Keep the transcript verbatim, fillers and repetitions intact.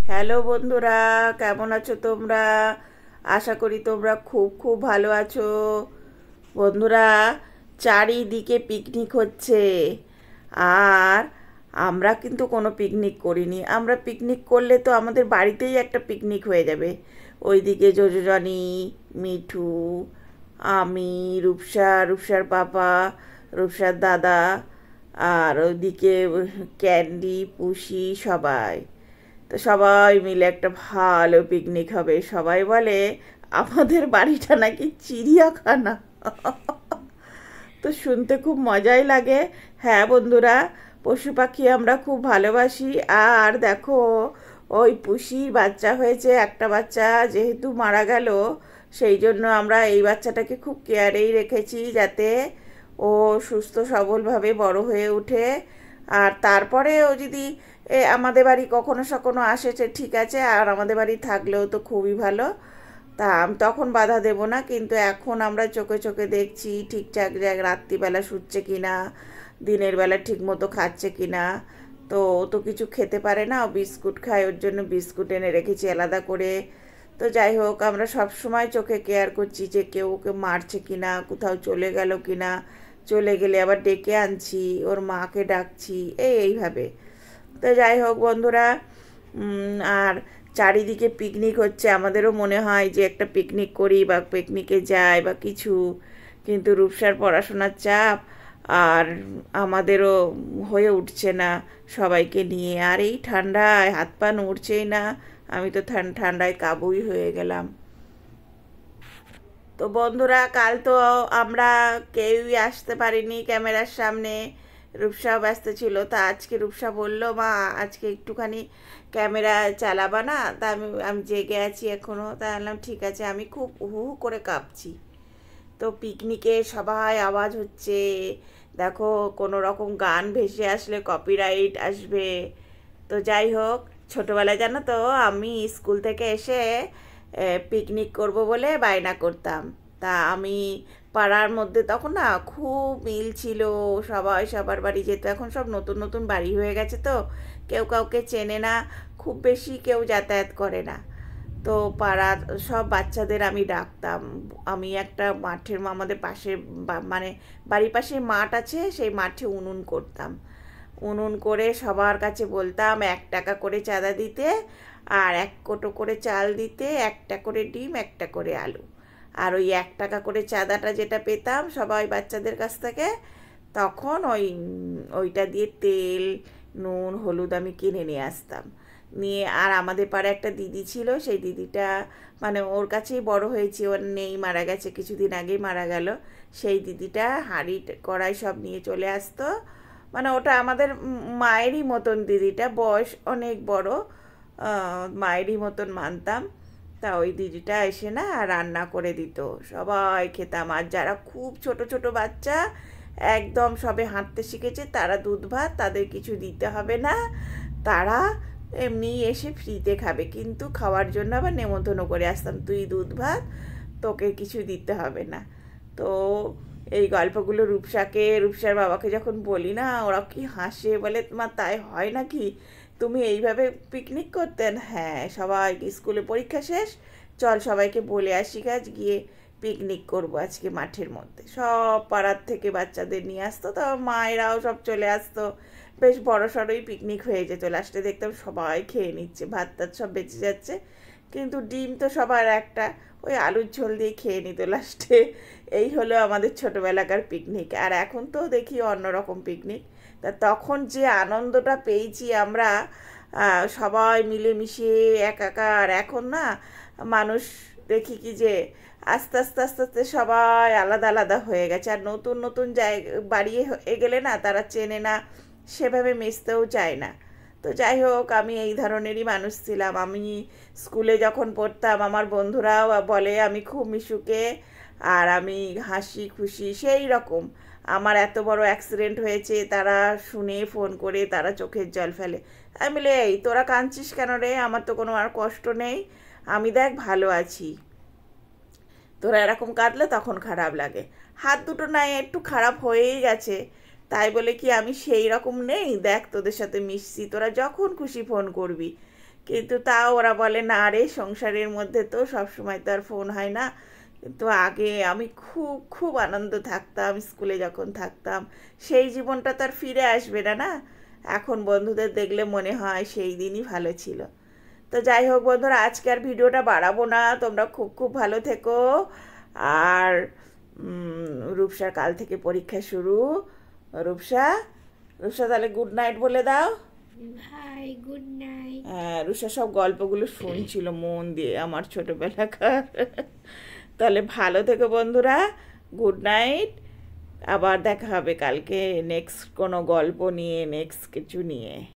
Hello বন্ধুরা, কেমন আছো তোমরা? আশা করি তোমরা খুব খুব ভালো আছো। বন্ধুরা, চারিদিকে পিকনিক হচ্ছে। আর আমরা কিন্তু কোনো পিকনিক করিনি। আমরা পিকনিক করলে তো আমাদের বাড়িতেই একটা পিকনিক হয়ে যাবে। ওইদিকে যোজনী, মিঠু, আমি, রূপসা, রূপসার পাপা, রূপসার দাদা, আর ওইদিকে ক্যান্ডি, পুষি, সবাই। তো সবাই মিলে একটা ভালো পিকনিক হবে। সবাই বলে আমাদের বাড়িটা নাকি চিড়িয়াখানা। তো শুনতে খুব মজাই লাগে। হ্যাঁ বন্ধুরা, পশু পাখি আমরা খুব ভালোবাসি। আর দেখো, ওই পুষির বাচ্চা হয়েছে একটা বাচ্চা, যেহেতু মারা গেল, সেই জন্য আমরা এই বাচ্চাটাকে খুব কেয়ারেই রেখেছি, যাতে ও সুস্থ সবলভাবে বড় হয়ে ওঠে। আর তারপরে ও যদি এ আমাদের বাড়ি কখনো সখনো আসে সে ঠিক আছে, আর আমাদের বাড়ি থাকলেও তো খুবই ভালো। তা আমি তখন বাধা দেব না, কিন্তু এখন আমরা চোখে চোখে দেখছি ঠিকঠাক জায়গা রাত্রিবেলা শুচ্ছে কি না, দিনের বেলা ঠিক মতো খাচ্ছে কি না। তো ও তো কিছু খেতে পারে না, ও বিস্কুট খায়, ওর জন্য বিস্কুট এনে রেখেছি আলাদা করে। তো যাই হোক, আমরা সব সময় চোখে কেয়ার করছি যে কেউ ওকে মারছে কি না, কোথাও চলে গেল কি না, চলে গেলে আবার ডেকে আনছি, ওর মাকে ডাকছি, এই এইভাবে। তো যাই হোক বন্ধুরা, আর চারিদিকে পিকনিক হচ্ছে, আমাদেরও মনে হয় যে একটা পিকনিক করি বা পিকনিকে যাই বা কিছু। কিন্তু রূপসার পড়াশোনার চাপ আর আমাদেরও হয়ে উঠছে না সবাইকে নিয়ে। আর এই ঠান্ডায় হাত পা নড়ছেই না, আমি তো ঠান্ডায় কাবুই হয়ে গেলাম। তো বন্ধুরা, কাল তো আমরা কেউই আসতে পারিনি ক্যামেরার সামনে, রূপসাও ব্যস্ত ছিল। তা আজকে রূপসা বলল, মা আজকে একটুখানি ক্যামেরা চালাবা না? তা আমি আমি জেগে আছি এখনও। তা বললাম ঠিক আছে। আমি খুব হু হু করে কাঁপছি। তো পিকনিকে সবাই আওয়াজ হচ্ছে, দেখো কোনো রকম গান ভেসে আসলে কপিরাইট আসবে। তো যাই হোক, ছোটোবেলায় জানো তো আমি স্কুল থেকে এসে পিকনিক করব বলে বায়না করতাম। তা আমি পাড়ার মধ্যে তখন না খুব মিল ছিল, সবাই সবার বাড়ি যেত। এখন সব নতুন নতুন বাড়ি হয়ে গেছে, তো কেউ কাউকে চেনে না, খুব বেশি কেউ যাতায়াত করে না। তো পাড়ার সব বাচ্চাদের আমি ডাকতাম। আমি একটা মাঠের আমাদের পাশে মানে বাড়ির পাশে মাঠ আছে, সেই মাঠে উনুন করতাম। উনুন করে সবার কাছে বলতাম এক টাকা করে চাঁদা দিতে, আর এক কোটো করে চাল দিতে, একটা করে ডিম, একটা করে আলু। আর ওই এক টাকা করে চাঁদাটা যেটা পেতাম সবাই বাচ্চাদের কাছ থেকে, তখন ওই ওইটা দিয়ে তেল, নুন, হলুদ আমি কিনে নিয়ে আসতাম। নিয়ে আর আমাদের পাড়ে একটা দিদি ছিল, সেই দিদিটা মানে ওর কাছেই বড় হয়েছি, ওর নেই, মারা গেছে, কিছুদিন আগেই মারা গেল। সেই দিদিটা হাঁড়ি কড়াই সব নিয়ে চলে আসতো। মানে ওটা আমাদের মায়েরই মতন, দিদিটা বয়স অনেক বড়, মায়েরই মতন মানতাম। তা ওই দিদিটা এসে না রান্না করে দিত, সবাই খেতাম। আর যারা খুব ছোট ছোট বাচ্চা, একদম সবে হাঁটতে শিখেছে, তারা দুধ ভাত, তাদের কিছু দিতে হবে না, তারা এমনি এসে ফ্রিতে খাবে। কিন্তু খাওয়ার জন্য আবার নেমন্তন্ন করে আসতাম, তুই দুধ ভাত, তোকে কিছু দিতে হবে না। তো এই গল্পগুলো রূপসাকে, রূপসার বাবাকে যখন বলি না, ওরা কি হাসে, বলে তোমার তাই হয় নাকি, তুমি এইভাবে পিকনিক করতেন? হ্যাঁ, সবাই স্কুলে পরীক্ষা শেষ, চল সবাইকে বলে আসি কাজ গিয়ে পিকনিক করবো আজকে মাঠের মধ্যে। সব পাড়ার থেকে বাচ্চাদের নিয়ে আসতো, তো মায়েরাও সব চলে আসতো। বেশ বড় সড়োই পিকনিক হয়ে যেত। লাস্টে দেখতাম সবাই খেয়ে নিচ্ছে, ভাত টাত সব বেঁচে যাচ্ছে, কিন্তু ডিম তো সবার একটা, ওই আলুর ঝোল দিয়ে খেয়ে নিত লাস্টে। এই হলো আমাদের ছোটোবেলাকার পিকনিক। আর এখন তো দেখি অন্যরকম পিকনিক। তা তখন যে আনন্দটা পেয়েছি আমরা সবাই মিলেমিশে একাকার, এখন না মানুষ দেখি কি যে আস্তে আস্তে আস্তে আস্তে সবাই আলাদা আলাদা হয়ে গেছে। আর নতুন নতুন জায়গা বাড়ি গেলে না তারা চেনে না, সেভাবে মিশতেও চায় না। তো যাই হোক, আমি এই ধরনেরই মানুষ ছিলাম। আমি স্কুলে যখন পড়তাম আমার বন্ধুরাও বলে আমি খুব মিশুকে, আর আমি হাসি খুশি সেই রকম। আমার এত বড় অ্যাক্সিডেন্ট হয়েছে, তারা শুনে ফোন করে তারা চোখের জল ফেলে। আমি বলি, এই তোরা কাঁদছিস কেন রে, আমার তো কোনো আর কষ্ট নেই, আমি দেখ ভালো আছি। তোরা এরকম কাঁদলে তখন খারাপ লাগে। হাত দুটো নাই একটু খারাপ হয়েই গেছে, তাই বলে কি আমি সেই রকম নেই? দেখ তোদের সাথে মিশছি, তোরা যখন খুশি ফোন করবি। কিন্তু তাও ওরা বলে না রে, সংসারের মধ্যে তো সবসময় তো আর ফোন হয় না। কিন্তু আগে আমি খুব খুব আনন্দ থাকতাম স্কুলে যখন থাকতাম। সেই জীবনটা তো আর ফিরে আসবে না না। এখন বন্ধুদের দেখলে মনে হয় সেই দিনই ভালো ছিল। তো যাই হোক বন্ধুরা, আজকে আর ভিডিওটা বাড়াবো না, তোমরা খুব খুব ভালো থেকো। আর উম, রূপসার কাল থেকে পরীক্ষা শুরু। রূপসা, রূপসা তাহলে গুড নাইট বলে দাও। ভাই গুড নাইট। হ্যাঁ, রূপসা সব গল্পগুলো শুনছিল মন দিয়ে, আমার ছোটবেলাকার। তাহলে ভালো থেকো বন্ধুরা, গুড নাইট। আবার দেখা হবে কালকে নেক্সট কোনো গল্প নিয়ে, নেক্সট কিছু নিয়ে।